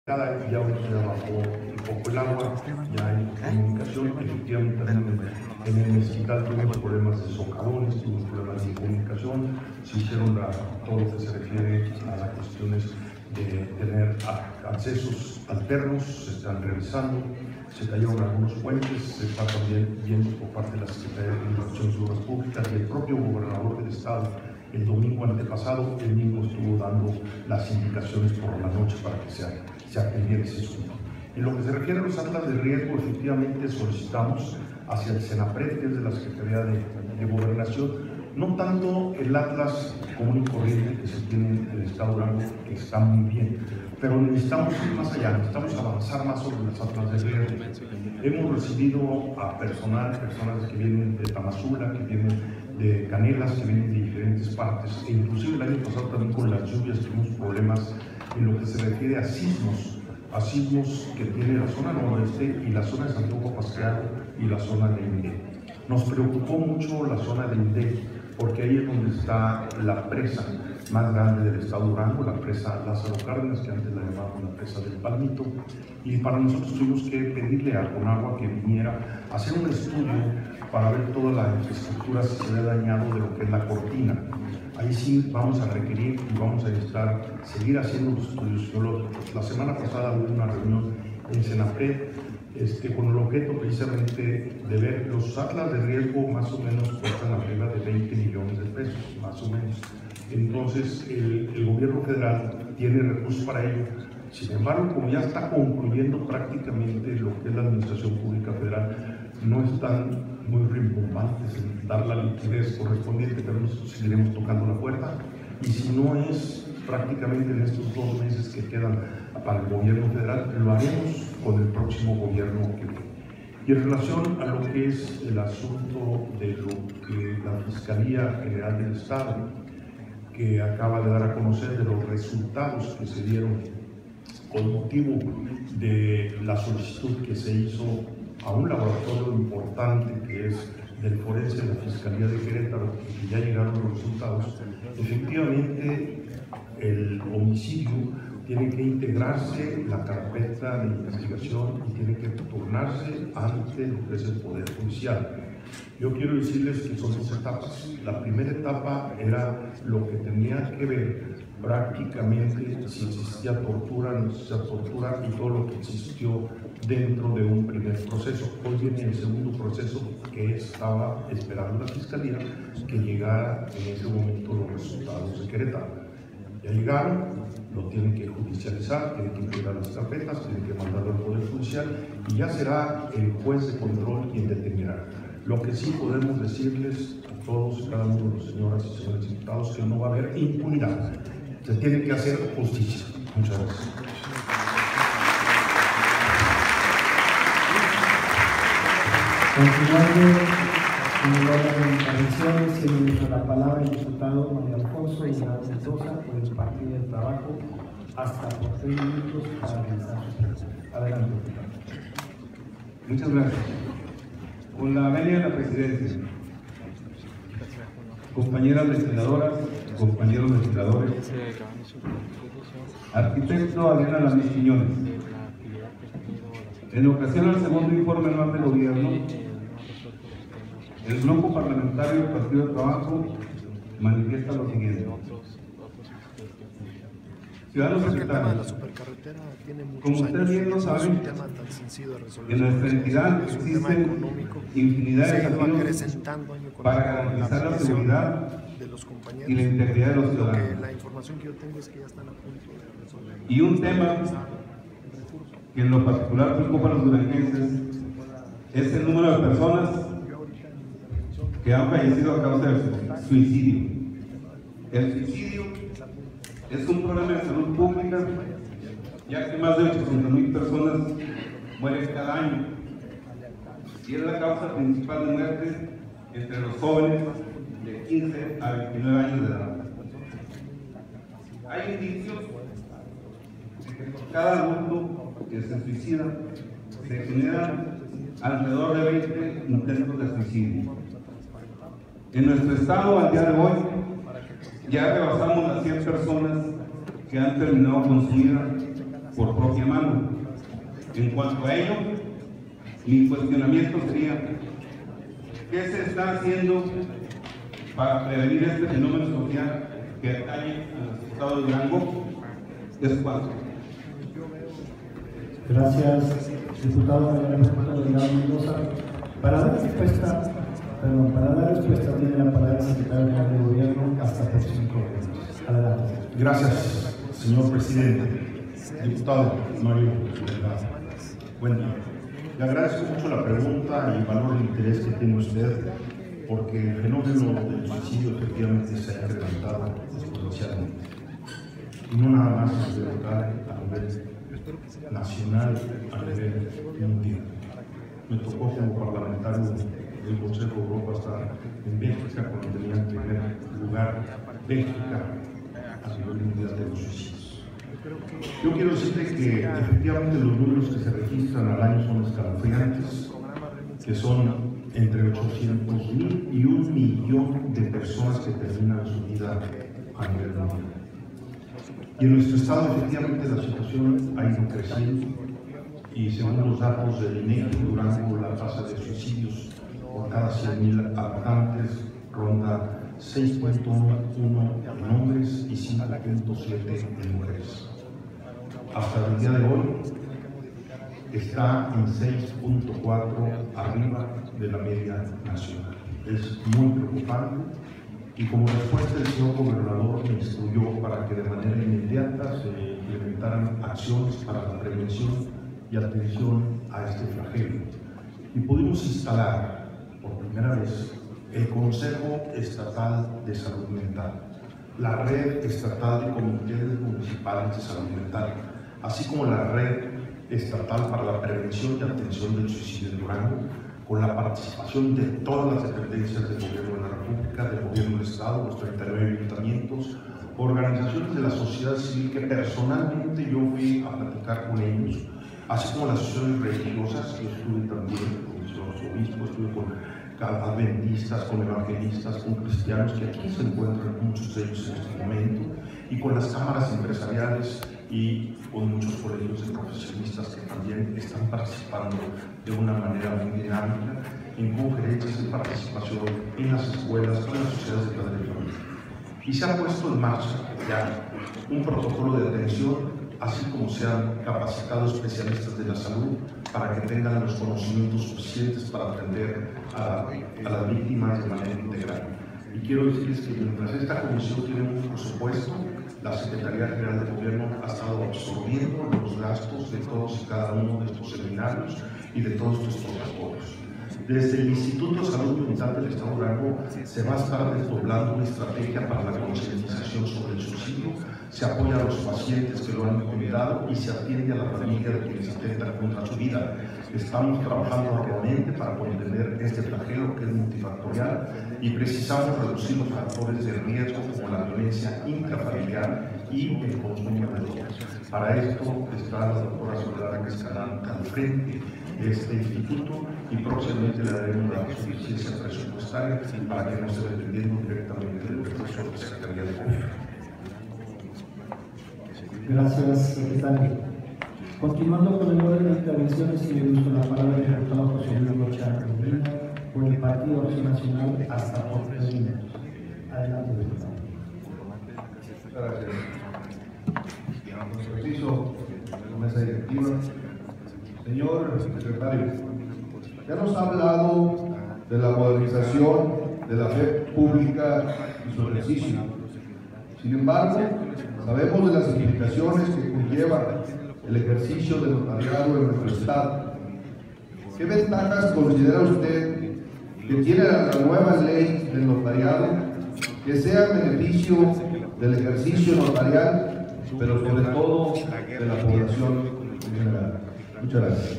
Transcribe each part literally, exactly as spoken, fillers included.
Cada día ya bajó un poco el agua, ya hay comunicación, efectivamente también en el Mezquital tuvimos problemas de socavones, tuvimos problemas de comunicación, se hicieron la, todo lo que se refiere a las cuestiones de tener accesos alternos, se están revisando, se cayeron algunos puentes, se está también viendo por parte de la Secretaría de Administración de Obras Públicas y el propio gobernador del estado. El domingo antepasado, él mismo estuvo dando las indicaciones por la noche para que se, se atendiera ese asunto. En lo que se refiere a los atlas de riesgo, efectivamente solicitamos hacia el Senapred, que es de la Secretaría de, de Gobernación, no tanto el atlas común y corriente que se tiene en el Estado de Durango, que está muy bien, pero necesitamos ir más allá, necesitamos avanzar más sobre los atlas de riesgo. Hemos recibido a personal, personas que vienen de Tamazula, que vienen de Canelas, que vienen de diferentes partes, e inclusive el año pasado también con las lluvias tuvimos problemas en lo que se refiere a sismos, a sismos que tiene la zona noroeste y la zona de Santiago Pasqueado y la zona de Inde. Nos preocupó mucho la zona de Inde, porque ahí es donde está la presa más grande del estado de Durango, la presa Lázaro Cárdenas, que antes la llamaban la presa del Palmito, y para nosotros tuvimos que pedirle a Conagua que viniera a hacer un estudio para ver toda la infraestructura si se había dañado de lo que es la cortina. Ahí sí vamos a requerir y vamos a necesitar seguir haciendo los estudios geológicos. La semana pasada hubo una reunión en Senapred este, con el objeto precisamente de ver los atlas de riesgo, más o menos cuestan arriba de veinte millones de pesos, más o menos. Entonces el, el gobierno federal tiene recursos para ello. Sin embargo, como ya está concluyendo prácticamente lo que es la Administración Pública Federal, no están muy rimbombantes en dar la liquidez correspondiente, pero nosotros seguiremos tocando la puerta, y si no es prácticamente en estos dos meses que quedan para el gobierno federal, lo haremos con el próximo gobierno que viene. Y en relación a lo que es el asunto de lo que la Fiscalía General del Estado, que acaba de dar a conocer de los resultados que se dieron con motivo de la solicitud que se hizo a un laboratorio importante que es del forense de la Fiscalía de Querétaro, y ya llegaron los resultados. Efectivamente, el homicidio tiene que integrarse la carpeta de investigación y tiene que turnarse ante lo que es el Poder Judicial. Yo quiero decirles que son dos etapas. La primera etapa era lo que tenía que ver prácticamente si existía tortura, no existía tortura y todo lo que existió dentro de un primer proceso. Hoy viene el segundo proceso que estaba esperando la Fiscalía que llegara en ese momento los resultados de Querétaro. Ya llegaron, lo tienen que judicializar, tienen que integrar las carpetas, tienen que mandarlo al Poder Judicial y ya será el juez de control quien determinará. Lo que sí podemos decirles a todos, cada uno de los señoras y señores diputados, que no va a haber impunidad. Se tiene que hacer justicia. Muchas gracias. Continuando con el orden de intervenciones, se le da la palabra al diputado María Alfonso Hidalgo Mendoza por el Partido del Trabajo, hasta por tres minutos para realizar su pregunta. Adelante, diputado. Muchas gracias. Con la venia de la presidencia, compañeras legisladoras, compañeros legisladores, arquitecto Adriana Lamés Quiñones, en ocasión al segundo informe anual del gobierno, el grupo parlamentario del Partido del Trabajo manifiesta lo siguiente. Ciudadanos secretarios, como ustedes bien lo saben, en nuestra entidad existen infinidad de desafíos para garantizar la seguridad y la integridad de los ciudadanos. Y un tema que en lo particular preocupa a los duranguenses es el número de personas que han fallecido a causa del suicidio. El suicidio es un problema de salud pública, ya que más de ochocientas mil personas mueren cada año y es la causa principal de muerte entre los jóvenes de quince a veintinueve años de edad. Hay indicios de que por cada adulto que se suicida se generan alrededor de veinte intentos de suicidio. En nuestro estado, al día de hoy, ya rebasamos las cien personas que han terminado con su vida por propia mano. En cuanto a ello, mi cuestionamiento sería: ¿qué se está haciendo para prevenir este fenómeno social que atañe al estado de Durango? Es cuanto. Gracias, diputado Manuel Alberto Delgado Mendoza. Para dar respuesta, perdón, para dar respuesta tiene la palabra el secretario general de Gobierno hasta por cinco minutos. Adelante. Gracias, señor presidente. Diputado Mario Delgado, buen día. Le agradezco mucho la pregunta y el valor de interés que tiene usted, porque el fenómeno del suicidio efectivamente se ha incrementado exponencialmente. Y no nada más a nivel local, a nivel nacional, a nivel mundial. Me tocó como parlamentario del Consejo de Europa estar en Bélgica cuando tenía en primer lugar Bélgica a nivel mundial de los suicidios. Yo quiero decirle que efectivamente los números que se registran al año son escalofriantes, que son entre ochocientos mil y un millón de personas que terminan su vida a nivel mundial. Y en nuestro estado efectivamente la situación ha ido creciendo y según los datos del INEGI, Durango, la tasa de suicidios por cada cien mil habitantes ronda seis punto uno en hombres y cinco punto siete en mujeres. Hasta el día de hoy está en seis punto cuatro arriba de la media nacional. Es muy preocupante y como respuesta el señor gobernador me instruyó para que de manera inmediata se implementaran acciones para la prevención y atención a este flagelo. Y pudimos instalar por primera vez el Consejo Estatal de Salud Mental, la Red Estatal de Comités Municipales de Salud Mental, así como la Red Estatal para la Prevención y Atención del Suicidio en Durango, con la participación de todas las dependencias del Gobierno de la República, del Gobierno del Estado, los treinta y nueve ayuntamientos, organizaciones de la sociedad civil que personalmente yo fui a platicar con ellos, así como las asociaciones religiosas, yo estuve también con los obispos, estuve con adventistas, con evangelistas, con cristianos, que aquí se encuentran muchos de ellos en este momento, y con las cámaras empresariales y con muchos colegios de profesionistas que también están participando de una manera muy dinámica en conferencias de participación en las escuelas, en las sociedades de padres de familia. Y se ha puesto en marcha ya un protocolo de atención, así como se han capacitado especialistas de la salud para que tengan los conocimientos suficientes para atender a, a las víctimas de manera integral. Y quiero decirles que mientras esta comisión tiene un presupuesto, la Secretaría General de Gobierno ha estado absorbiendo los gastos de todos y cada uno de estos seminarios y de todos estos protocolos. Desde el Instituto de Salud Mental del Estado de Durango se va a estar desdoblando una estrategia para la concientización sobre el suicidio, se apoya a los pacientes que lo han cuidado y se atiende a la familia de quienes intentan contra su vida. Estamos trabajando arduamente para contener este flagelo que es multifactorial y precisamos reducir los factores de riesgo como la violencia intrafamiliar y el consumo de drogas. Para esto está la doctora Soledad Escalán al frente de este instituto y próximamente le daremos la suficiencia presupuestaria para que no esté dependiendo directamente del recurso de la Secretaría de Gobierno. Gracias, secretario. Continuando con el orden de intervenciones, y le uso la palabra del diputado José Luis Rocha Medina por el Partido Acción Nacional hasta por tres minutos. Adelante, diputado. Gracias. Preciso, la mesa directiva. Señor secretario, ya nos ha hablado de la modernización de la fe pública y su ejercicio. Sin embargo, sabemos de las implicaciones que conlleva el ejercicio del notariado en nuestro Estado. ¿Qué ventajas considera usted que tiene la nueva ley del notariado que sea en beneficio del ejercicio notarial, pero sobre todo de la población en general? Muchas gracias.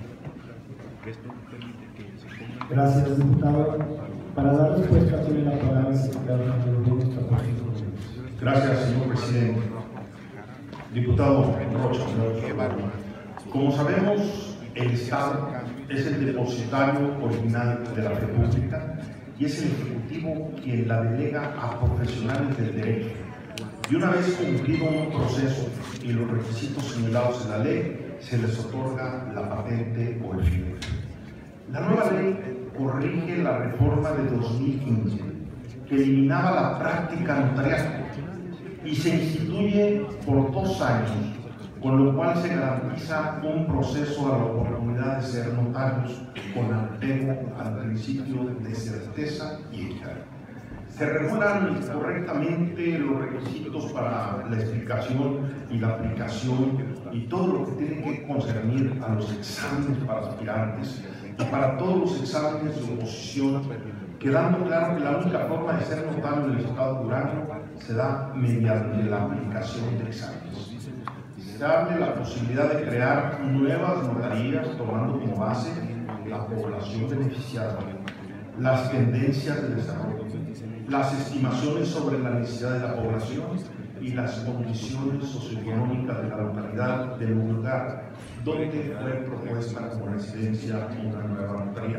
Gracias, diputado. Para dar respuesta tiene la palabra el secretario de Gobierno. Gracias, señor presidente. Diputado Rocha, como sabemos, el Estado es el depositario original de la República y es el Ejecutivo quien la delega a profesionales del derecho, Y una vez cumplido un proceso y los requisitos señalados en la ley, se les otorga la patente o el fideicomiso. La nueva ley corrige la reforma de dos mil quince, que eliminaba la práctica notarial y se instituye por dos años, con lo cual se garantiza un proceso a la oportunidad de ser notarios con apego al principio de certeza y equidad. Se regulan correctamente los requisitos para la explicación y la aplicación y todo lo que tiene que concernir a los exámenes para aspirantes y para todos los exámenes de oposición, quedando claro que la única forma de ser notario en el Estado de Durango se da mediante la aplicación de exámenes. Se abre la posibilidad de crear nuevas notarías tomando como base la población beneficiada, las tendencias de desarrollo, las estimaciones sobre la necesidad de la población y las condiciones socioeconómicas de la localidad del lugar donde fue propuesta como residencia una nueva notaría.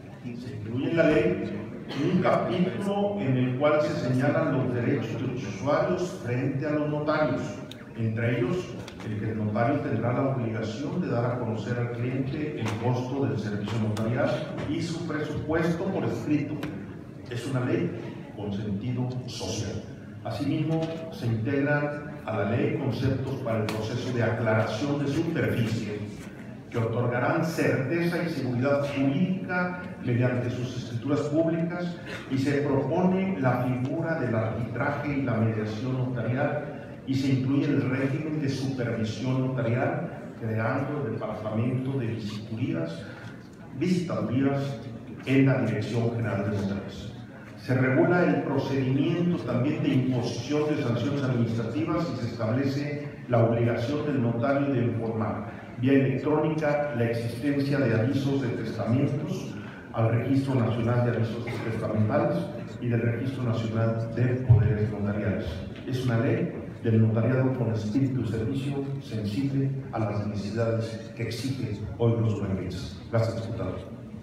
Se incluye en la ley un capítulo en el cual se señalan los derechos de los usuarios frente a los notarios, entre ellos el que el notario tendrá la obligación de dar a conocer al cliente el costo del servicio notarial y su presupuesto por escrito. Es una ley con sentido social. Asimismo, se integran a la ley conceptos para el proceso de aclaración de superficie que otorgarán certeza y seguridad jurídica mediante sus escrituras públicas, y se propone la figura del arbitraje y la mediación notarial, y se incluye el régimen de supervisión notarial, creando el Departamento de Visitadurías, visitadurías en la Dirección General de Notarios. Se regula el procedimiento también de imposición de sanciones administrativas y se establece la obligación del notario de informar vía electrónica la existencia de avisos de testamentos al Registro Nacional de Avisos Testamentales y del Registro Nacional de Poderes Notariales. Es una ley del notariado con espíritu de servicio sensible a las necesidades que exigen hoy los duranguenses. Gracias, diputado.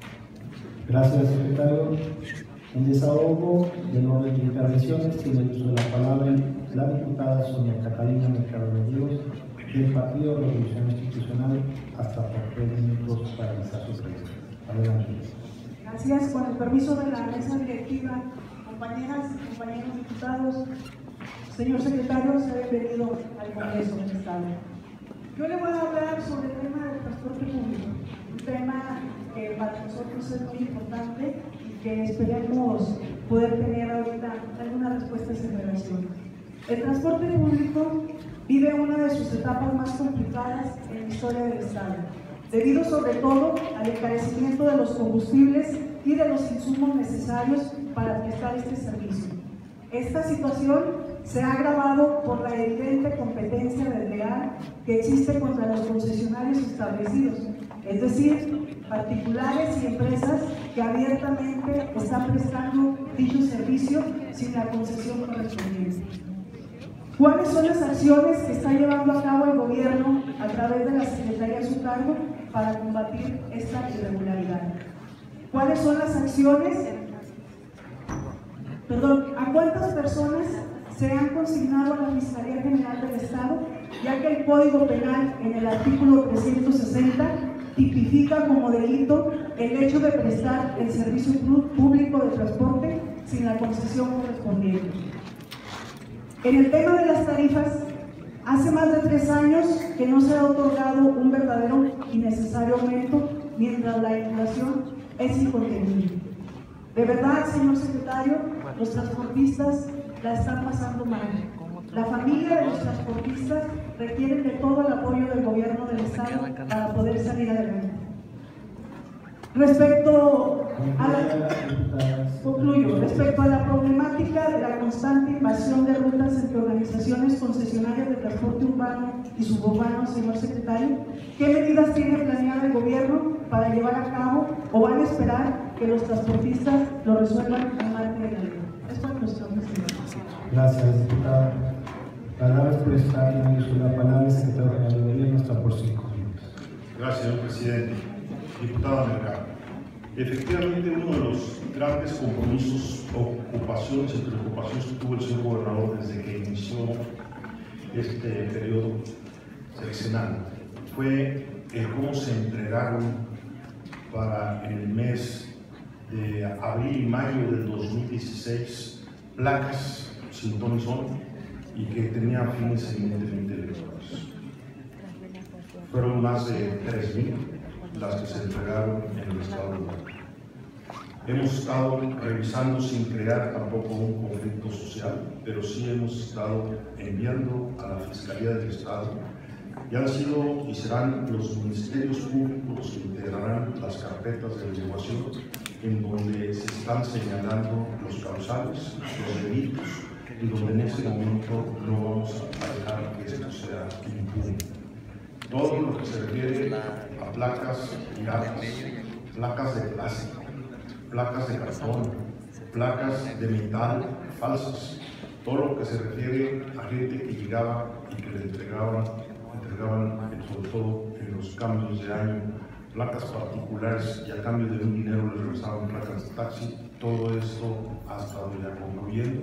Gracias, secretario. En desahogo del orden de intervenciones tiene el uso de la palabra la diputada Sonia Catalina Mercado de Dios, del Partido de Revolución Institucional, hasta por tres minutos para realizar su pregunta. Adelante. Gracias. Con el permiso de la mesa directiva, compañeras y compañeros diputados, señor secretario, sea bienvenido al Congreso del Estado. Yo le voy a hablar sobre el tema del transporte público, un tema que para nosotros es muy importante y que esperemos poder tener ahorita alguna respuesta a esa relación. El transporte público vive una de sus etapas más complicadas en la historia del Estado, debido sobre todo al encarecimiento de los combustibles y de los insumos necesarios para prestar este servicio. Esta situación se ha agravado por la evidente competencia desleal que existe contra los concesionarios establecidos, es decir, particulares y empresas que abiertamente están prestando dicho servicio sin la concesión correspondiente. ¿Cuáles son las acciones que está llevando a cabo el gobierno a través de la Secretaría a su cargo para combatir esta irregularidad? ¿Cuáles son las acciones? Perdón, ¿a cuántas personas se han consignado a la Fiscalía General del Estado, ya que el Código Penal en el artículo trescientos sesenta tipifica como delito el hecho de prestar el servicio público de transporte sin la concesión correspondiente? En el tema de las tarifas, hace más de tres años que no se ha otorgado un verdadero y necesario aumento, mientras la inflación es incontenible. De verdad, señor secretario, los transportistas la están pasando mal. La familia de los transportistas requieren de todo el apoyo del gobierno del Estado para poder salir adelante. Respecto a la, concluyo, respecto a la problemática de la constante invasión de rutas entre organizaciones concesionarias de transporte urbano y suburbano, señor secretario, ¿qué medidas tiene planeado el gobierno para llevar a cabo o van a esperar que los transportistas lo resuelvan en marco de la ley? Esto es nuestro presidente. Gracias, diputada. Para la respuesta tiene uso de la palabra el secretario general de gobierno, hasta por cinco minutos. Gracias, señor presidente. Diputado Mercado, Efectivamente, uno de los grandes compromisos, ocupaciones y preocupaciones que tuvo el señor gobernador desde que inició este periodo sexenal fue el cómo se entregaron para el mes de abril y mayo del dos mil dieciséis placas sin ton y son y que tenían fines eminentemente electorales. Fueron más de tres mil las que se entregaron en el estado de México. Hemos estado revisando sin crear tampoco un conflicto social, pero sí hemos estado enviando a la Fiscalía del Estado y han sido y serán los ministerios públicos los que integrarán las carpetas de averiguación en donde se están señalando los causales, los delitos y donde en ese momento no vamos a dejar que esto sea impune. Todo lo que se refiere a placas piratas, placas de plástico, placas de cartón, placas de metal falsas, todo lo que se refiere a gente que llegaba y que le entregaban, entregaban sobre todo en los cambios de año, placas particulares y a cambio de un dinero les regresaban placas de taxi. Todo esto ha estado ya concluyendo,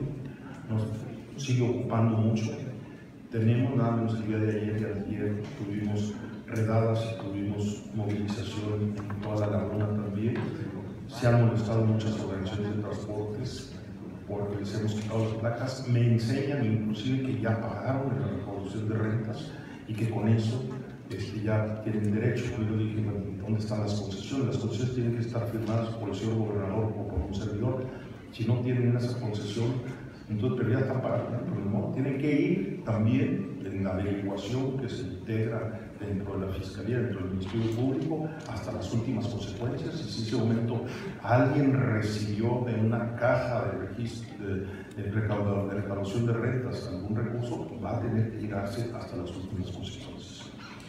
nos sigue ocupando mucho. Tenemos nada menos el día de ayer y ayer tuvimos redadas y tuvimos movilización en toda la laguna también. Se han molestado muchas organizaciones de transportes porque les hemos quitado las placas. Me enseñan inclusive que ya pagaron en la recaudación de rentas y que con eso este, ya tienen derecho. Yo dije, bueno, ¿dónde están las concesiones? Las concesiones tienen que estar firmadas por el señor gobernador o por un servidor. Si no tienen esa concesión, entonces, pero ya están pagando, pero no, tienen que ir también en la averiguación que se integra dentro de la Fiscalía, dentro del Ministerio Público, hasta las últimas consecuencias. Y si en ese momento alguien recibió de una caja de registro de, de, recaudación, de recaudación de rentas algún recurso, va a tener que llegarse hasta las últimas consecuencias.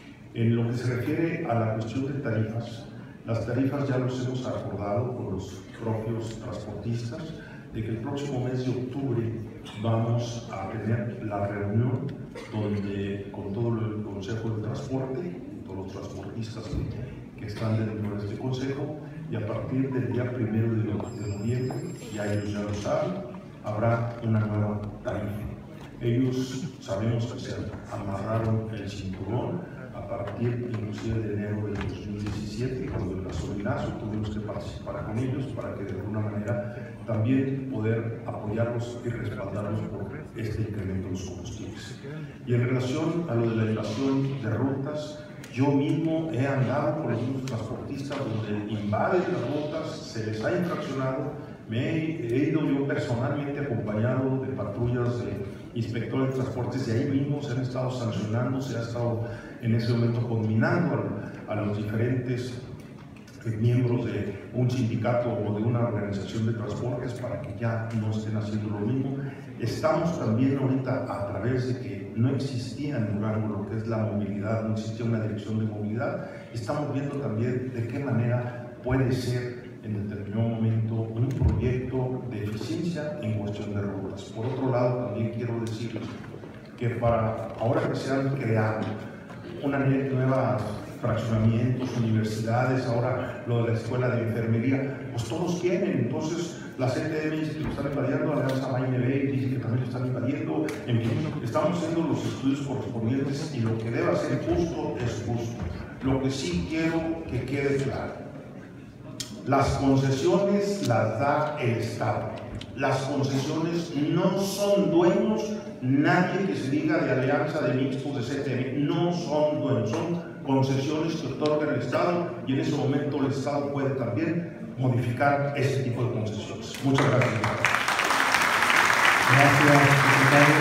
En lo que se refiere a la cuestión de tarifas, las tarifas ya los hemos acordado con los propios transportistas, de que el próximo mes de octubre vamos a tener la reunión donde con todo el Consejo de Transporte y todos los transportistas que, que están dentro de este consejo, y a partir del día primero de, de noviembre, ya ellos ya lo saben, habrá una nueva tarifa. Ellos sabemos que se amarraron el cinturón a partir inclusive de enero del dos mil diecisiete, cuando el gasolinazo tuvimos que participar con ellos para que de alguna manera también poder apoyarlos y respaldarlos por este incremento de los combustibles. Y en relación a lo de la inflación de rutas, yo mismo he andado con los mismos transportistas donde invaden las rutas, se les ha infraccionado. Me he, he ido yo personalmente acompañado de patrullas de inspectores de transportes y ahí mismo se han estado sancionando, se ha estado en ese momento combinando a, a los diferentes miembros de un sindicato o de una organización de transportes para que ya no estén haciendo lo mismo. Estamos también ahorita a través de que no existía en Durango lo que es la movilidad, no existía una dirección de movilidad, estamos viendo también de qué manera puede ser en determinado momento un proyecto de eficiencia en cuestión de rutas. Por otro lado, también quiero decirles que para ahora que se han creado una nueva fraccionamientos, universidades, ahora lo de la escuela de enfermería, pues todos quieren. Entonces la C T M dice que lo están invadiendo, la Alianza M A I B dice que también lo están invadiendo. En fin, estamos haciendo los estudios correspondientes y lo que deba ser justo es justo. Lo que sí quiero que quede claro, las concesiones las da el Estado. Las concesiones no son dueños nadie que se diga de Alianza de Mixtos de C T M, no son dueños, son concesiones que otorga el Estado y en ese momento el Estado puede también modificar ese tipo de concesiones. Muchas gracias. Gracias, secretario.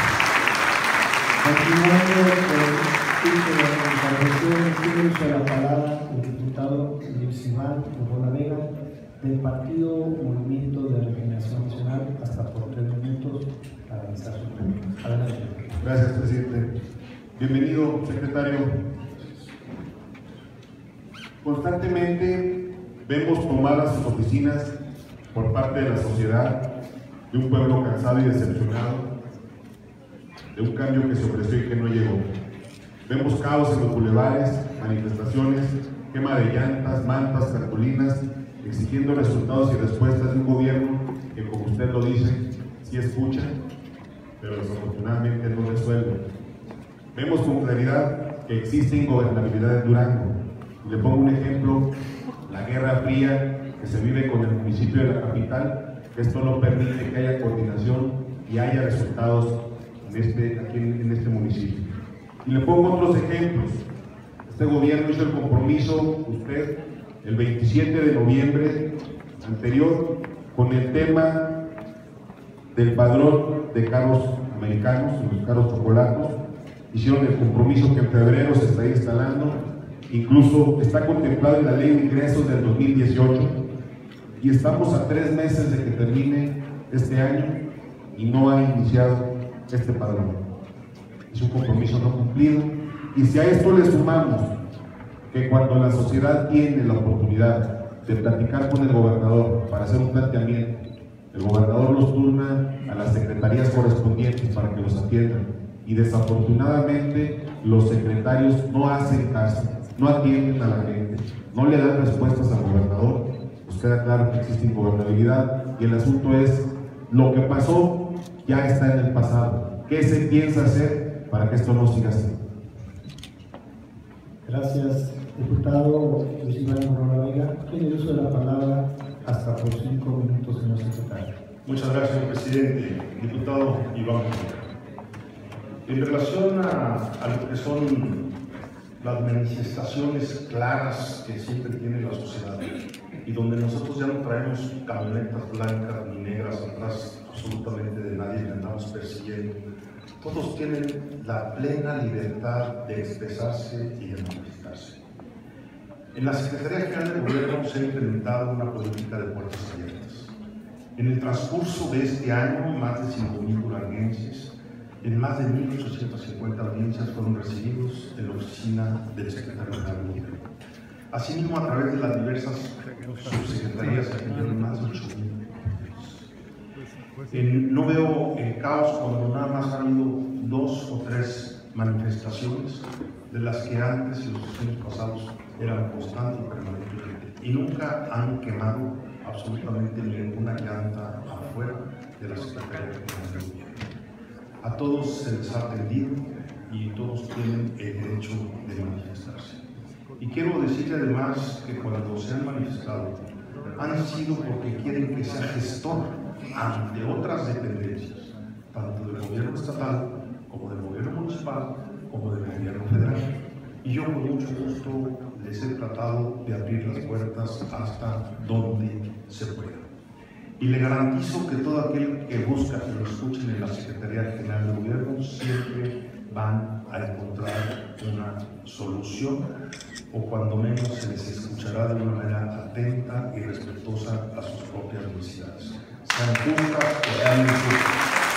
Continuando con el uso de la intervención, tiene uso de la palabra el diputado Luis Iván Corona Vega, del Partido Movimiento de Regeneración Nacional, hasta por tres minutos para realizar su pregunta. Adelante. Gracias, presidente. Bienvenido, secretario. Constantemente vemos tomadas sus oficinas por parte de la sociedad, de un pueblo cansado y decepcionado, de un cambio que se ofreció y que no llegó. Vemos caos en los bulevares, manifestaciones, quema de llantas, mantas, cartulinas exigiendo resultados y respuestas de un gobierno que, como usted lo dice, sí escucha, pero desafortunadamente no resuelve. Vemos con claridad que existe ingobernabilidad en Durango. Le pongo un ejemplo: la Guerra Fría que se vive con el municipio de la capital. Esto no permite que haya coordinación y haya resultados en este, aquí en, en este municipio. Y le pongo otros ejemplos. Este gobierno hizo el compromiso, usted, el veintisiete de noviembre anterior, con el tema del padrón de carros americanos, los carros chocolatos. Hicieron el compromiso que en febrero se está instalando, incluso está contemplado en la ley de ingresos del dos mil dieciocho, y estamos a tres meses de que termine este año y no ha iniciado este padrón. Es un compromiso no cumplido, y si a esto le sumamos que cuando la sociedad tiene la oportunidad de platicar con el gobernador para hacer un planteamiento, el gobernador los turna a las secretarías correspondientes para que los atiendan, y desafortunadamente los secretarios no hacen caso, no atienden a la gente, no le dan respuestas al gobernador, pues queda claro que existe ingobernabilidad. Y el asunto es, lo que pasó ya está en el pasado. ¿Qué se piensa hacer para que esto no siga así? Gracias, diputado Luis Iván Morona Vega. Tiene el uso de la palabra hasta por cinco minutos, señor secretario. Muchas gracias, señor presidente. Diputado Iván Morona. En relación a, a lo que son las manifestaciones claras que siempre tiene la sociedad, y donde nosotros ya no traemos camionetas blancas ni negras atrás absolutamente de nadie que andamos persiguiendo, todos tienen la plena libertad de expresarse y de manifestarse. En la Secretaría General de Gobierno se ha implementado una política de puertas abiertas. En el transcurso de este año, más de cinco mil duranguenses en más de mil ochocientas cincuenta audiencias fueron recibidos en la oficina del Secretario General de Gobierno. Asimismo, a través de las diversas subsecretarías se atendieron más de ocho mil. No veo el caos cuando nada más ha habido dos o tres manifestaciones, de las que antes, en los años pasados, eran constantes y permanentes, y nunca han quemado absolutamente ninguna llanta afuera de la Secretaría General de Gobierno. A todos se les ha atendido y todos tienen el derecho de manifestarse. Y quiero decirle además que cuando se han manifestado han sido porque quieren que sea gestor ante otras dependencias, tanto del gobierno estatal como del gobierno municipal como del gobierno federal. Y yo con mucho gusto les he tratado de abrir las puertas hasta donde se pueda. Y le garantizo que todo aquel que busca que lo escuchen en la Secretaría General de Gobierno siempre van a encontrar una solución, o cuando menos se les escuchará de una manera atenta y respetuosa a sus propias necesidades. Sean justas o sean injustas.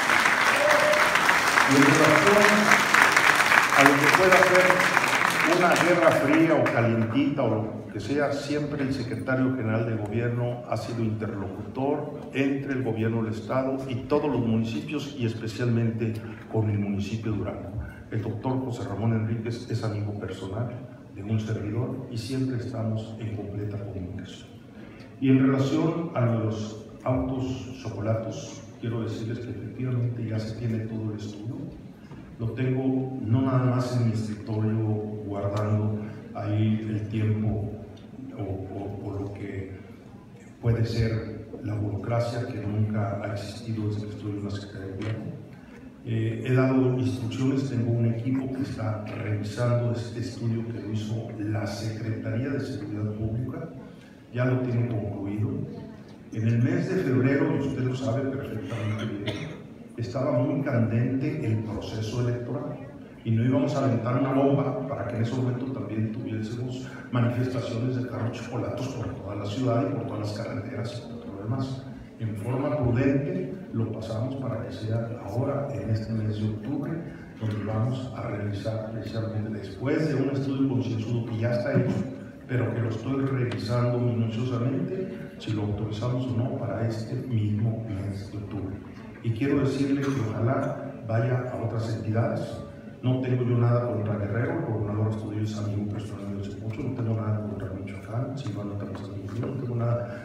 Y en relación a lo que pueda ser una guerra fría o calientita o lo que sea, siempre el Secretario General de Gobierno ha sido interlocutor entre el Gobierno del Estado y todos los municipios, y especialmente con el municipio de Durango. El doctor José Ramón Enríquez es amigo personal de un servidor y siempre estamos en completa comunicación. Y en relación a los autos chocolatos, quiero decirles que efectivamente ya se tiene todo el estudio. Lo tengo no nada más en mi escritorio guardando ahí el tiempo o, o, o lo que puede ser la burocracia que nunca ha existido desde que estoy en la Secretaría de Gobierno. Eh, he dado instrucciones, tengo un equipo que está revisando este estudio que lo hizo la Secretaría de Seguridad Pública, ya lo tiene concluido. En el mes de febrero, y usted lo sabe perfectamente bien, estaba muy candente el proceso electoral y no íbamos a aventar una bomba para que en ese momento también tuviésemos manifestaciones de carros chocolatos por toda la ciudad y por todas las carreteras y por todo lo demás. En forma prudente lo pasamos para que sea ahora, en este mes de octubre, donde vamos a realizar precisamente, después de un estudio concienzudo que ya está hecho, pero que lo estoy revisando minuciosamente, si lo autorizamos o no para este mismo mes de octubre. Y quiero decirle que ojalá vaya a otras entidades. No tengo yo nada contra Guerrero, el gobernador Astudillo es amigo personal de hace mucho, no tengo nada contra Michoacán, Silvano también es amigo mío, no tengo nada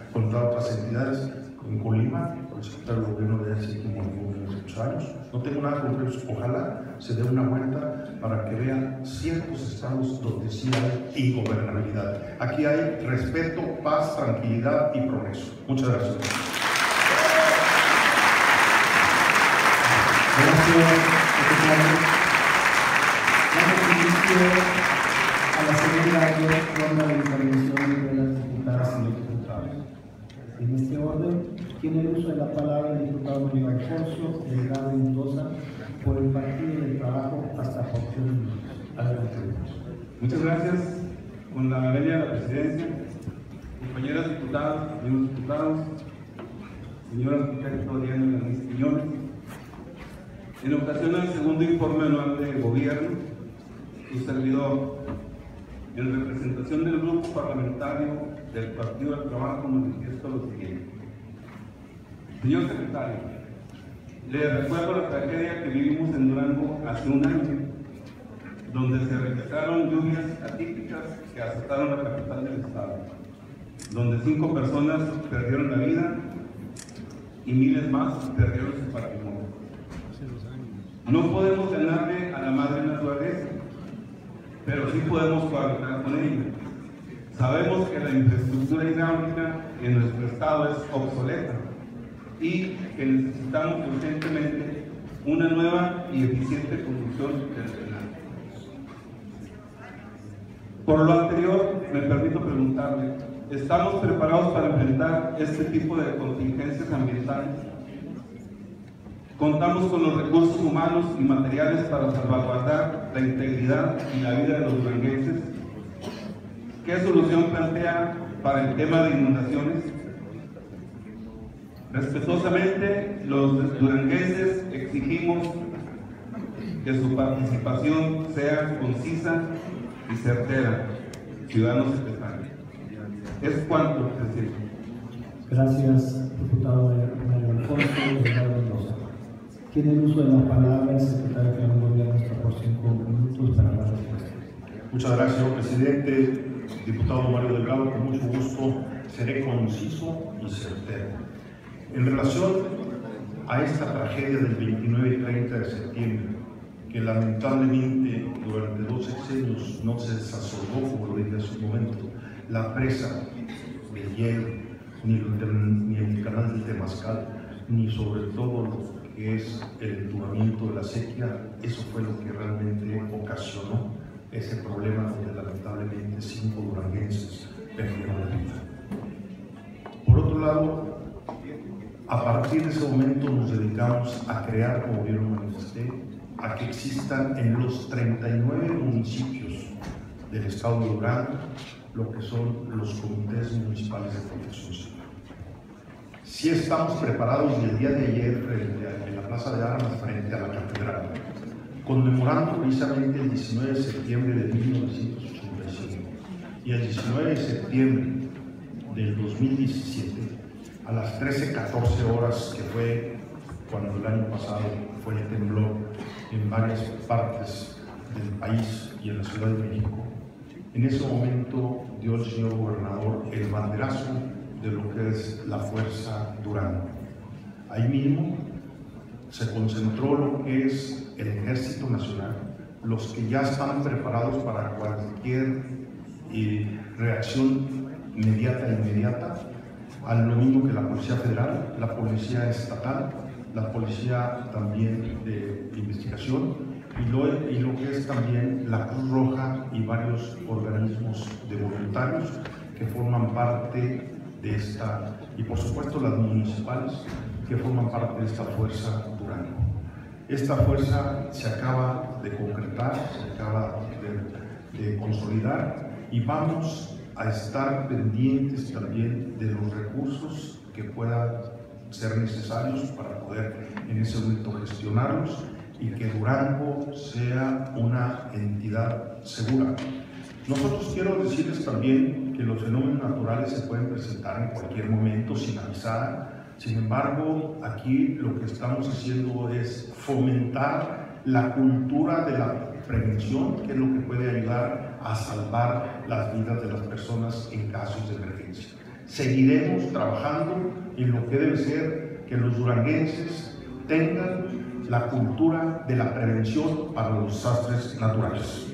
el secretario de gobierno de hace como muchos años. No tengo nada con ellos. Ojalá se dé una vuelta para que vean ciertos estados donde sí hay ingobernabilidad. Aquí hay respeto, paz, tranquilidad y progreso. Muchas gracias. Gracias, secretario. Damos inicio a la segunda ronda de intervención de las diputadas y los diputados. En este orden, tiene el uso de la palabra el diputado Mario Alfonso Delgado Mendoza por el Partido del Trabajo hasta por tres minutos. Adelante. Muchas gracias. Con la venia de la presidencia, compañeras diputadas, amigos diputados, señora arquitecto Diana Hernández Quiñones, en ocasión del segundo informe anual de gobierno, su servidor, en representación del grupo parlamentario del Partido del Trabajo, manifiesto lo siguiente. Señor secretario, le recuerdo la tragedia que vivimos en Durango hace un año, donde se registraron lluvias atípicas que azotaron la capital del estado, donde cinco personas perdieron la vida y miles más perdieron su patrimonio. No podemos ganarle a la madre naturaleza, pero sí podemos cohabitar con ella. Sabemos que la infraestructura hidráulica en nuestro estado es obsoleta y que necesitamos urgentemente una nueva y eficiente conducción del drenaje. Por lo anterior, me permito preguntarle, ¿estamos preparados para enfrentar este tipo de contingencias ambientales? ¿Contamos con los recursos humanos y materiales para salvaguardar la integridad y la vida de los duranguenses? ¿Qué solución plantea para el tema de inundaciones? Respetuosamente, los duranguenses exigimos que su participación sea concisa y certera. Ciudadano secretario. Es cuanto, presidente. Gracias, diputado Mario Alfonso Delgado Mendoza. Tiene el uso de la palabra el secretario de Gobierno hasta por cinco minutos para la respuesta. Muchas gracias, señor presidente. Diputado Mario Delgado, con mucho gusto seré conciso y certero. En relación a esta tragedia del veintinueve y treinta de septiembre, que lamentablemente durante dos sexenios no se desasolvó, como lo dije hace un momento, la presa del hielo, ni el, ni el canal del Temazcal, ni sobre todo lo que es el entubamiento de la sequía, eso fue lo que realmente ocasionó ese problema donde lamentablemente cinco duranguenses perdieron la vida. Por otro lado, a partir de ese momento nos dedicamos a crear, como bien lo manifesté, a que existan en los treinta y nueve municipios del estado de Durango lo que son los comités municipales de protección civil. Sí estamos preparados, y el día de ayer frente a, en la Plaza de Armas, frente a la Catedral, conmemorando precisamente el diecinueve de septiembre de mil novecientos ochenta y cinco y el diecinueve de septiembre del dos mil diecisiete, a las trece catorce horas, que fue cuando el año pasado fue el temblor en varias partes del país y en la Ciudad de México. En ese momento dio el señor gobernador el banderazo de lo que es la Fuerza Durango. Ahí mismo se concentró lo que es el Ejército Nacional, los que ya están preparados para cualquier eh, reacción inmediata e inmediata, al lo mismo que la Policía Federal, la Policía Estatal, la Policía también de Investigación y lo, y lo que es también la Cruz Roja y varios organismos de voluntarios que forman parte de esta, y por supuesto las municipales que forman parte de esta Fuerza Durango. Esta fuerza se acaba de concretar, se acaba de, de consolidar y vamos a estar pendientes también de los recursos que puedan ser necesarios para poder en ese momento gestionarlos y que Durango sea una entidad segura. Nosotros quiero decirles también que los fenómenos naturales se pueden presentar en cualquier momento sin avisar. Sin embargo, aquí lo que estamos haciendo es fomentar la cultura de la prevención, que es lo que puede ayudar a salvar las vidas de las personas en casos de emergencia. Seguiremos trabajando en lo que debe ser que los duranguenses tengan la cultura de la prevención para los desastres naturales.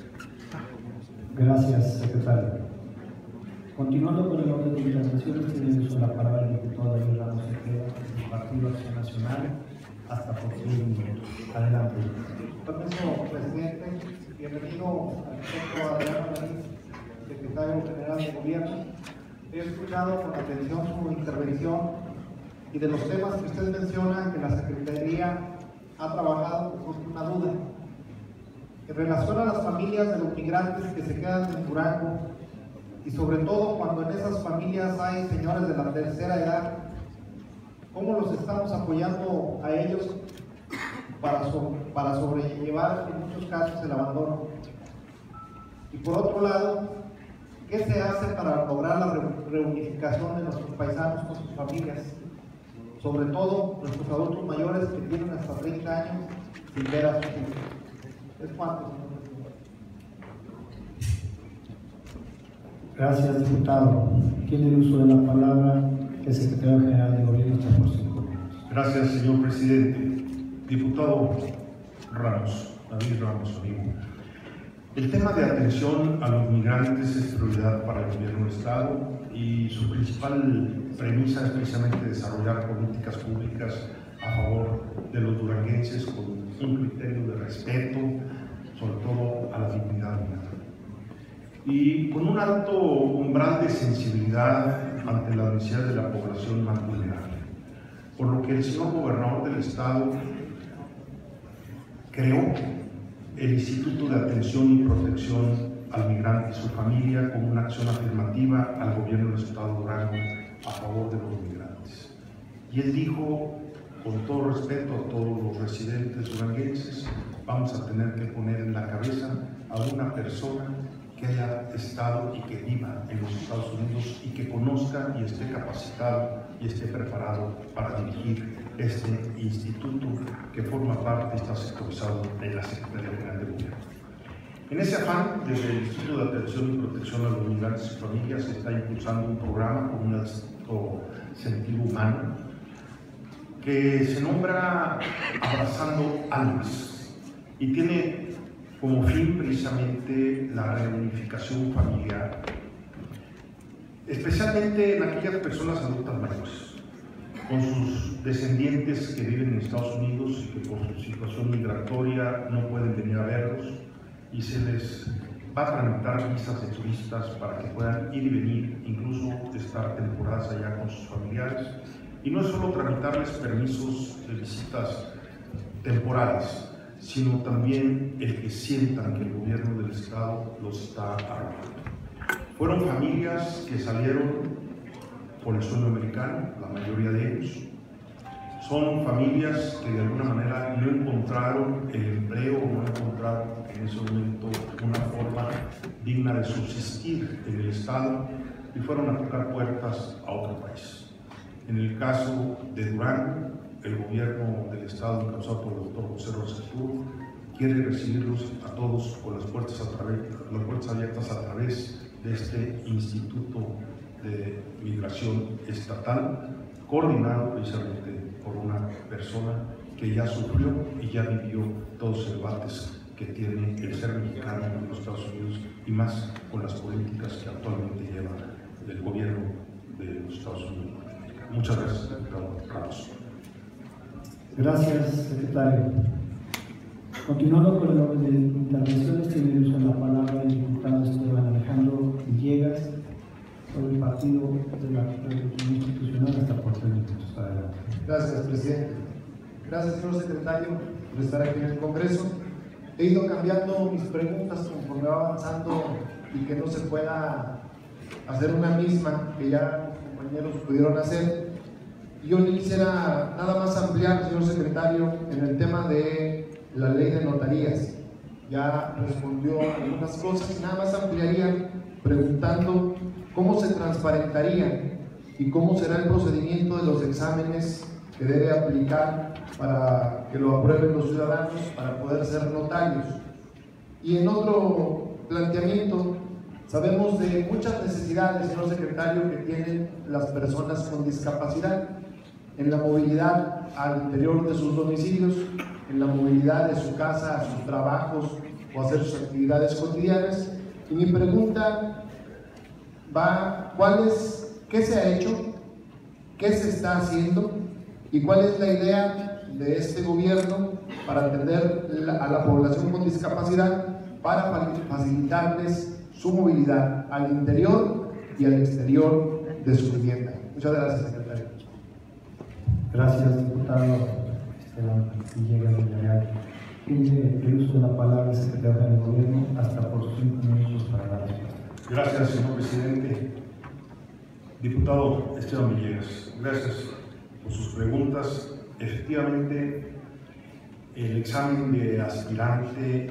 Gracias, secretario. Continuando con el orden de intervenciones, tiene uso de la palabra el diputado David Ramos Cepeda, del Partido Acción Nacional, hasta por seis minutos. Adelante. Permiso, presidente. Bienvenido al centro Adrián Alanis, secretario general de Gobierno. He escuchado con atención su intervención y de los temas que usted menciona que la Secretaría ha trabajado, pues surge una duda. En relación a las familias de los migrantes que se quedan en Durango, y sobre todo cuando en esas familias hay señores de la tercera edad, ¿cómo los estamos apoyando a ellos para, so, para sobrellevar en muchos casos el abandono? Y por otro lado, ¿qué se hace para lograr la reunificación de nuestros paisanos con sus familias? Sobre todo nuestros adultos mayores que tienen hasta treinta años sin ver a sus hijos. ¿Es cuánto, señor presidente? Gracias, diputado. Tiene el uso de la palabra el secretario general de Gobierno, hasta por cinco minutos. Gracias, señor presidente. Diputado Ramos, David Ramos, amigo. El tema de atención a los migrantes es prioridad para el gobierno del Estado y su principal premisa es precisamente desarrollar políticas públicas a favor de los duranguenses con un criterio de respeto, sobre todo a la dignidad humana. Y con un alto umbral de sensibilidad ante la necesidad de la población más vulnerable. Por lo que el señor gobernador del Estado creó el Instituto de Atención y Protección al Migrante y su familia como una acción afirmativa al gobierno del Estado de Durango a favor de los migrantes. Y él dijo, con todo respeto a todos los residentes duranguenses, vamos a tener que poner en la cabeza a una persona que haya estado y que viva en los Estados Unidos y que conozca y esté capacitado y esté preparado para dirigir este instituto que forma parte, está sectorizado en la Secretaría General de Gobierno. En ese afán, desde el Instituto de Atención y Protección a los Migrantes y Familias se está impulsando un programa con un alto sentido humano que se nombra Abrazando Almas y tiene como fin precisamente la reunificación familiar, especialmente en aquellas personas adultas mayores, con sus descendientes que viven en Estados Unidos y que por su situación migratoria no pueden venir a verlos, y se les va a tramitar visas de turistas para que puedan ir y venir, incluso estar temporadas allá con sus familiares. Y no es solo tramitarles permisos de visitas temporales, sino también el que sientan que el gobierno del Estado los está arropando. Fueron familias que salieron por el sueño americano, la mayoría de ellos. Son familias que de alguna manera no encontraron el empleo, no encontraron en ese momento una forma digna de subsistir en el Estado y fueron a tocar puertas a otro país. En el caso de Durango, el gobierno del Estado, encabezado por el doctor José Rosenthal, quiere recibirlos a todos con las puertas, a través, las puertas abiertas a través de este Instituto de Migración Estatal, coordinado precisamente por una persona que ya sufrió y ya vivió todos los debates que tiene el ser mexicano en los Estados Unidos y más con las políticas que actualmente lleva el gobierno de los Estados Unidos. Muchas gracias, doctor Ramos. Gracias, secretario. Continuando con el orden de intervenciones, tiene uso de la palabra el diputado Esteban Alejandro Villegas, por el Partido de la Revolución Institucional, hasta por tres minutos. Adelante. Gracias, presidente. Gracias, señor secretario, por estar aquí en el Congreso. He ido cambiando mis preguntas conforme va avanzando y que no se pueda hacer una misma que ya los compañeros pudieron hacer. Yo quisiera nada más ampliar, señor secretario, en el tema de la ley de notarías. Ya respondió algunas cosas y nada más ampliaría preguntando cómo se transparentaría y cómo será el procedimiento de los exámenes que debe aplicar para que lo aprueben los ciudadanos para poder ser notarios. Y en otro planteamiento, sabemos de muchas necesidades, señor secretario, que tienen las personas con discapacidad. en la movilidad al interior de sus domicilios, en la movilidad de su casa a sus trabajos o hacer sus actividades cotidianas. Y mi pregunta va, ¿cuál es, qué se ha hecho, qué se está haciendo y cuál es la idea de este gobierno para atender a la población con discapacidad, para facilitarles su movilidad al interior y al exterior de su vivienda? Muchas gracias, secretario. Gracias, diputado Esteban Villegas Villarreal. Tiene el uso de la palabra el secretario del Gobierno hasta por cinco minutos para la respuesta. Gracias, señor presidente. Diputado Esteban Villegas, gracias por sus preguntas. Efectivamente, el examen de aspirante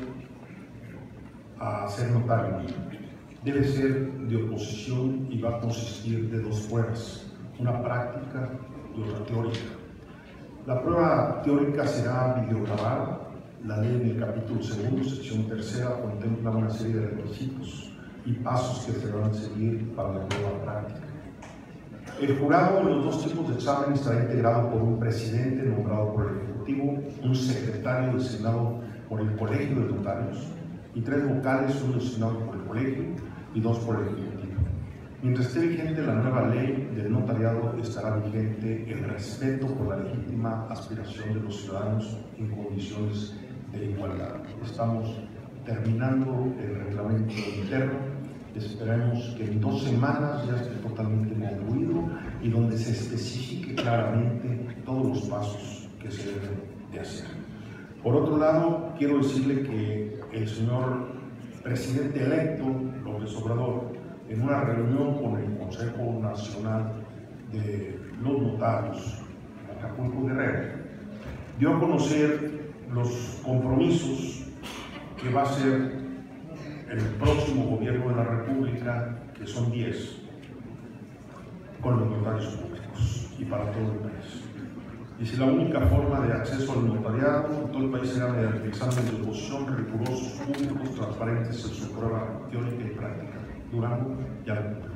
a ser notario debe ser de oposición y va a consistir de dos pruebas, una práctica y otra teórica. La prueba teórica será videograbada. La ley en el capítulo segundo, sección tercera, contempla una serie de requisitos y pasos que se van a seguir para la prueba práctica. El jurado en los dos tipos de examen estará integrado por un presidente nombrado por el Ejecutivo, un secretario designado por el Colegio de Notarios y tres vocales, uno designado por el Colegio y dos por el Ejecutivo. Mientras esté vigente la nueva ley del notariado, estará vigente el respeto por la legítima aspiración de los ciudadanos en condiciones de igualdad. Estamos terminando el reglamento interno. Esperemos que en dos semanas ya esté totalmente concluido y donde se especifique claramente todos los pasos que se deben de hacer. Por otro lado, quiero decirle que el señor presidente electo, López Obrador, en una reunión con el Consejo Nacional de los Notarios, en Acapulco, Guerrero, dio a conocer los compromisos que va a ser el próximo gobierno de la República, que son diez, con los notarios públicos y para todo el país. Y si la única forma de acceso al notariado en todo el país será mediante exámenes de oposición rigurosos, públicos, transparentes en su prueba teórica y práctica. Durango ya lo cumplió.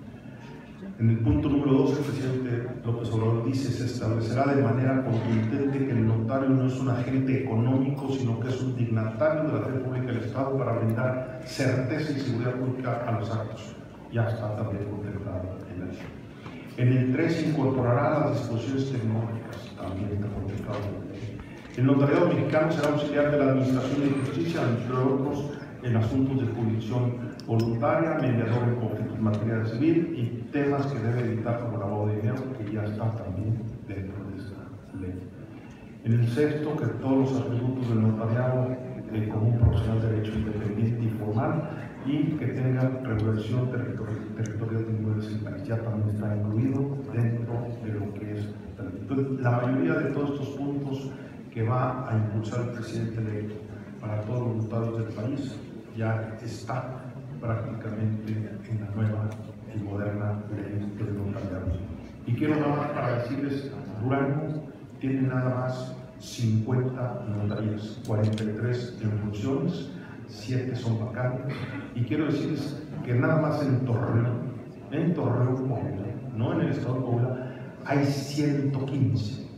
En el punto número dos, el presidente López Obrador dice: se establecerá de manera contundente que el notario no es un agente económico, sino que es un dignatario de la fe pública del Estado para brindar certeza y seguridad pública a los actos. Ya está también contemplado en la ley. En el tres, se incorporará las disposiciones tecnológicas, también está contemplado en la ley. El notariado mexicano será auxiliar de la Administración de Justicia, entre otros, en asuntos de jurisdicción voluntaria, mediador en conflictos en materia civil y temas que debe evitar como lavado de dinero, que ya está también dentro de esta ley. En el sexto, que todos los atributos del notariado eh, como un profesional de derecho independiente y formal y que tenga regulación territorial, territorial de inmuebles en país, ya también está incluido dentro de lo que es. Entonces, la mayoría de todos estos puntos que va a impulsar el presidente electo para todos los notarios del país ya está prácticamente en la nueva y moderna ley del notariado. Y quiero nada más para decirles, Durango tiene nada más cincuenta notarías, cuarenta y tres en funciones, siete son vacantes, y quiero decirles que nada más en Torreón, en Torreón, Coahuila, no en el estado de Coahuila, hay ciento quince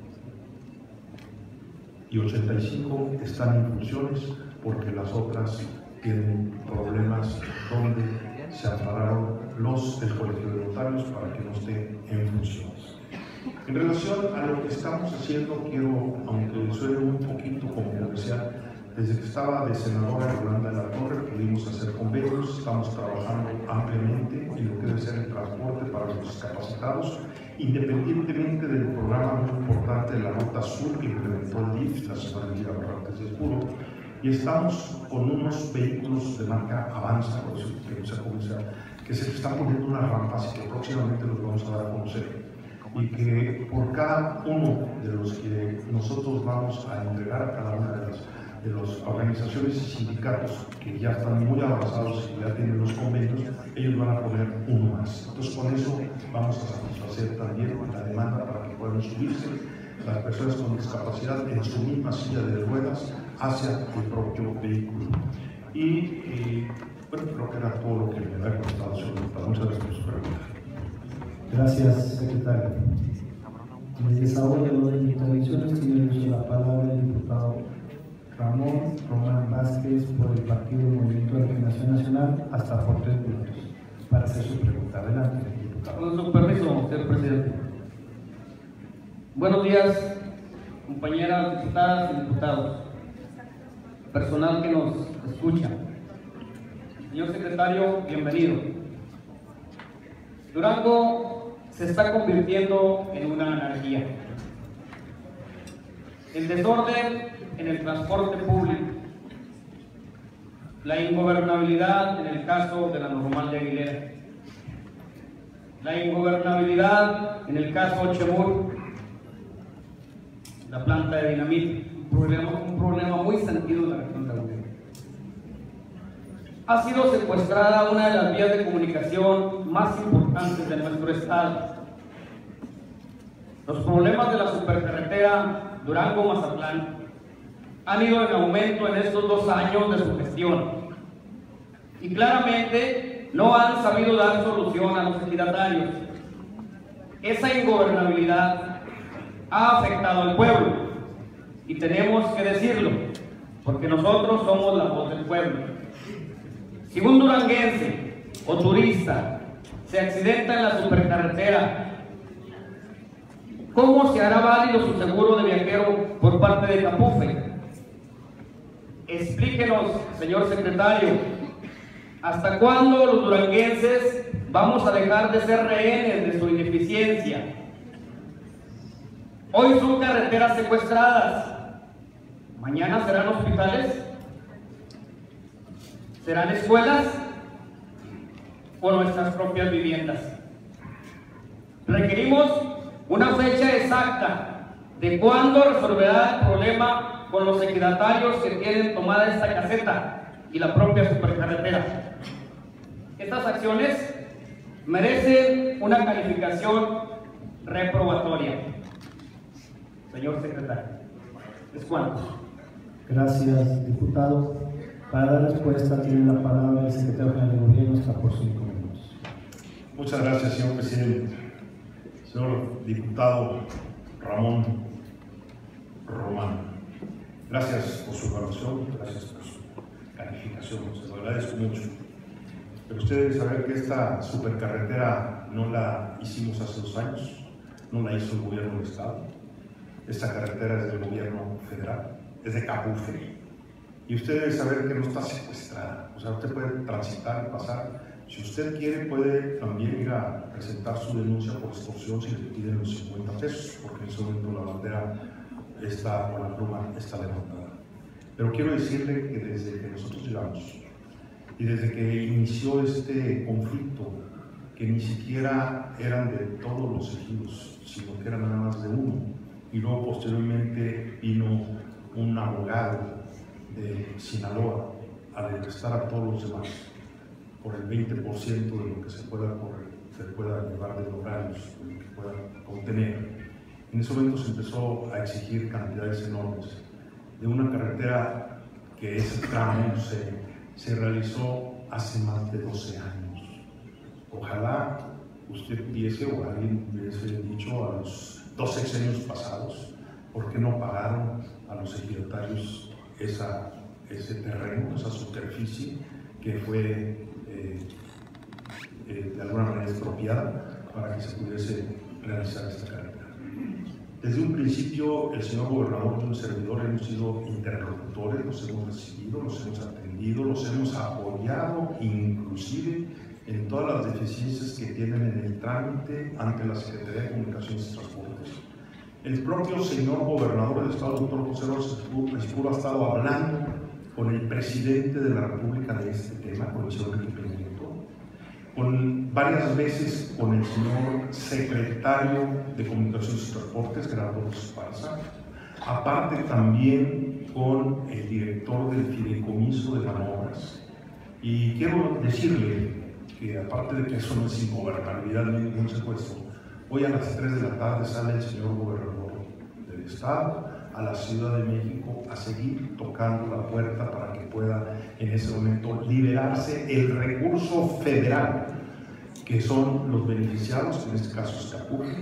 y ochenta y cinco están en funciones porque las otras tienen problemas donde se ampararon los del Colegio de Notarios para que no esté en funciones. En relación a lo que estamos haciendo, quiero, aunque suene un poquito como comercial, desde que estaba de senadora Yolanda de la Torre pudimos hacer convenios, estamos trabajando ampliamente en lo que debe ser el transporte para los discapacitados, independientemente del programa muy importante de la Ruta Sur que implementó el D I F, la señora Elvira Barrantes de Escuro, y estamos con unos vehículos de marca Avanza, por eso que sea comercial, que se están poniendo unas rampas y que próximamente los vamos a dar a conocer. Y que por cada uno de los que nosotros vamos a entregar a cada una de las, de las organizaciones y sindicatos que ya están muy avanzados y ya tienen los convenios, ellos van a poner uno más. Entonces con eso vamos a satisfacer también la demanda para que puedan subirse las personas con discapacidad en su misma silla de ruedas hacia el propio vehículo. Y, y bueno, creo que era todo lo que me ha contado sobre el Muchas gracias por su pregunta. Gracias, secretario. En el desahogo de orden de intervenciones tiene uso de la palabra el diputado Ramón Román Vázquez por el Partido Movimiento de Regeneración Nacional, hasta por tres minutos para hacer su pregunta. Adelante, diputado. Con su permiso, señor presidente. Buenos días, compañeras diputadas y diputados, personal que nos escucha. Señor secretario, bienvenido. Durango se está convirtiendo en una anarquía. El desorden en el transporte público, la ingobernabilidad en el caso de la Normal de Aguilera, la ingobernabilidad en el caso Chemur, la planta de dinamita, un problema, un problema muy sentido en la región de Aguilera. Ha sido secuestrada una de las vías de comunicación más importantes de nuestro estado. Los problemas de la supercarretera Durango-Mazatlán han ido en aumento en estos dos años de su gestión y claramente no han sabido dar solución a los ejidatarios. Esa ingobernabilidad ha afectado al pueblo y tenemos que decirlo porque nosotros somos la voz del pueblo. Si un duranguense o turista se accidenta en la supercarretera, ¿cómo se hará válido su seguro de viajero por parte de Capufe? Explíquenos, señor secretario, ¿hasta cuándo los duranguenses vamos a dejar de ser rehenes de su ineficiencia? Hoy son carreteras secuestradas, mañana serán hospitales, serán escuelas o nuestras propias viviendas. Requerimos una fecha exacta de cuándo resolverá el problema con los ejidatarios que tienen tomada esta caseta y la propia supercarretera. Estas acciones merecen una calificación reprobatoria. Señor secretario, ¿es cuánto? Gracias, diputado. Para dar respuesta tiene la palabra el secretario general de Gobierno, hasta por cinco minutos. Muchas gracias, señor presidente. Señor diputado Ramón Román, gracias por su evaluación, gracias por su calificación, se lo agradezco mucho. Pero usted debe saber que esta supercarretera no la hicimos hace dos años, no la hizo el gobierno del estado. Esta carretera es del gobierno federal, es de Capufe. Y usted debe saber que no está secuestrada, o sea, usted puede transitar y pasar. Si usted quiere, puede también ir a presentar su denuncia por extorsión si le piden los cincuenta pesos, porque en ese momento la bandera está, o la pluma está levantada. Pero quiero decirle que desde que nosotros llegamos y desde que inició este conflicto, que ni siquiera eran de todos los ejidos, sino que eran nada más de uno, y luego posteriormente vino un abogado de Sinaloa a detestar a todos los demás por el veinte por ciento de lo que se pueda, correr, se pueda llevar de horarios, de lo que pueda contener. En ese momento se empezó a exigir cantidades enormes de una carretera que ese tramo se, se realizó hace más de doce años. Ojalá usted hubiese o alguien hubiese dicho a los dos sexenios pasados por qué no pagaron a los ejidatarios esa, ese terreno, esa superficie que fue eh, eh, de alguna manera expropiada para que se pudiese realizar esta carretera. Desde un principio, el señor gobernador y un servidor hemos sido interlocutores, los hemos recibido, los hemos atendido, los hemos apoyado, inclusive en todas las deficiencias que tienen en el trámite ante la Secretaría de Comunicaciones y Transportes. El propio señor gobernador del estado, doctor José Rosa Escuro, ha estado hablando con el presidente de la República de este tema, con el señor Enrique Peña Nieto, con varias veces con el señor secretario de Comunicaciones y Transportes, Gerardo Esparza, aparte también con el director del Fideicomiso de Manobras. Y quiero decirle que aparte de que eso no es ingobernabilidad ni ningún secuestro, hoy a las tres de la tarde sale el señor gobernador del estado a la Ciudad de México a seguir tocando la puerta para que pueda en ese momento liberarse el recurso federal, que son los beneficiados, que en este caso es Capufe,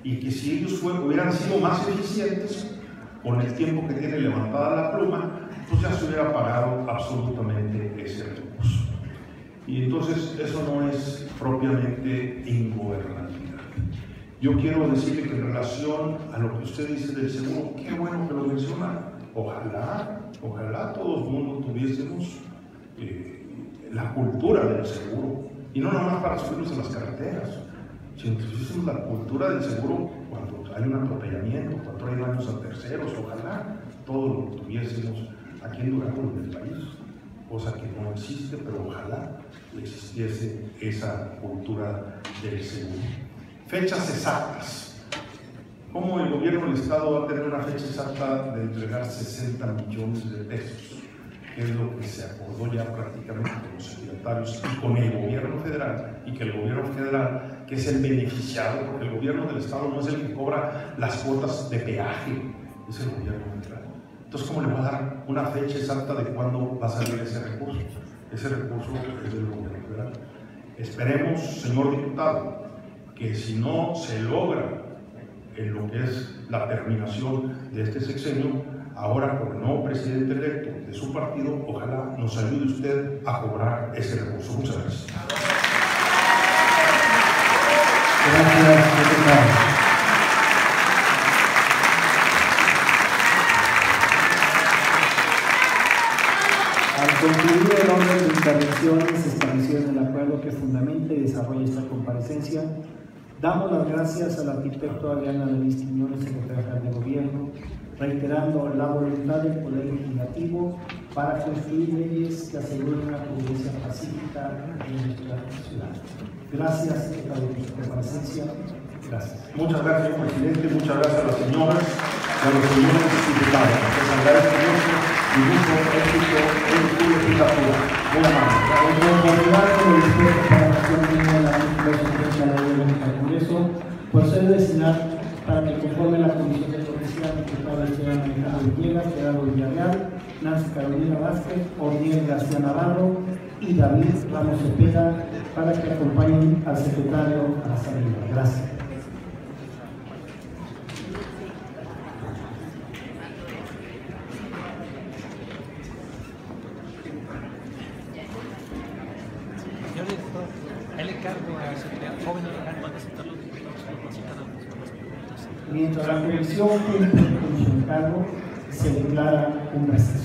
y que si ellos fue, hubieran sido más eficientes con el tiempo que tiene levantada la pluma, pues ya se hubiera pagado absolutamente ese recurso. Y entonces eso no es propiamente ingobernabilidad. Yo quiero decirle que en relación a lo que usted dice del seguro, qué bueno que lo menciona. Ojalá, ojalá todo el mundo tuviésemos eh, la cultura del seguro, y no nada más para subirnos en las carreteras, sino que tuviésemos la cultura del seguro cuando hay un atropellamiento, cuando hay daños a terceros. Ojalá todo lo tuviésemos aquí en Durango, en el país, cosa que no existe, pero ojalá existiese esa cultura del seguro. Fechas exactas. ¿Cómo el gobierno del Estado va a tener una fecha exacta de entregar sesenta millones de pesos? Que es lo que se acordó ya prácticamente con los secretarios y con el gobierno federal, y que el gobierno federal, que es el beneficiado, porque el gobierno del Estado no es el que cobra las cuotas de peaje, es el gobierno federal. Entonces, ¿cómo le va a dar una fecha exacta de cuándo va a salir ese recurso? Ese recurso es del gobierno federal. Esperemos, señor diputado, que si no se logra en lo que es la terminación de este sexenio, ahora con el nuevo presidente electo de su partido, ojalá nos ayude usted a cobrar ese recurso. Muchas gracias. Gracias, secretario. Al concluir el orden de intervenciones establecido en el acuerdo que fundamenta y desarrolla esta comparecencia, damos las gracias al arquitecto Adrián Adelis Quiñones, secretario general de Gobierno, reiterando la voluntad del Poder Legislativo para construir leyes que aseguren una convivencia pacífica en nuestra ciudad. Gracias, secretario, por su comparecencia. Gracias. Muchas gracias, señor presidente. Muchas gracias a las señoras y a los señores diputados. Les agradezco mucho y mucho éxito en su legislatura. Muy amable. En conformidad con el dispuesto para la acción de la Constitución de la Ley del Congreso, procedo a designar para que conforme la Comisión de Protección diputados sean Alejandro Villegas, Gerardo Villarreal, Nancy Carolina Vázquez, Orniel García Navarro y David Ramos Cepeda, para que acompañen al secretario a la salida. Gracias. Mientras la comisión cumple con su encargo, se declara un receso.